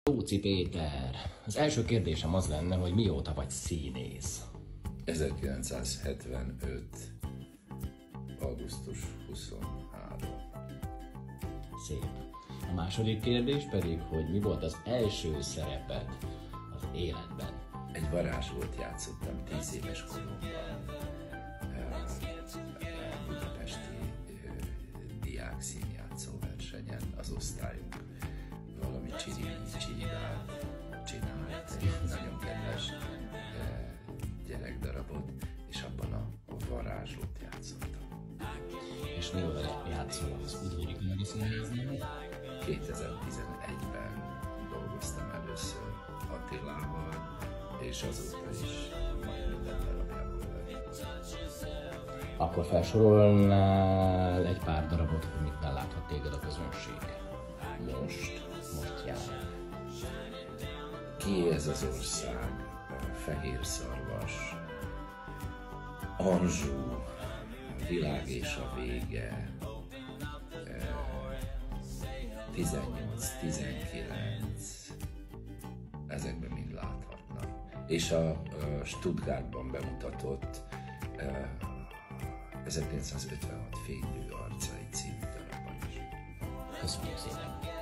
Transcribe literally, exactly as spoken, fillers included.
Tóci Péter, az első kérdésem az lenne, hogy mióta vagy színész? ezerkilencszázhetvenöt. augusztus huszonharmadika. Szép. A második kérdés pedig, hogy mi volt az első szereped az életben? Egy varázslót játszottam tíz éves koromban. Budapesti diák színjátszó versenyen az osztályunk valami csiribát csinált, egy nagyon kedves gyerekdarabot, és abban a varázslót játszottam. És mióta játszol az Udvari Kamara Színházban? kétezer-tizenegyben dolgoztam először Attilával, és azóta is majd minden darabjában vagyok. Akkor felsorolnál egy pár darabot, hogy mit nem láthat téged a közönség? Most. Most jár. Ki ez az ország? Fehér szarvas, Anjou, Világ és a vége, tizennyolc tizenkilenc, ezekben mind láthatnak. És a Stuttgartban bemutatott ezerkilencszázötvenhat Fénylő arcai című darabban is. Köszönjük szépen!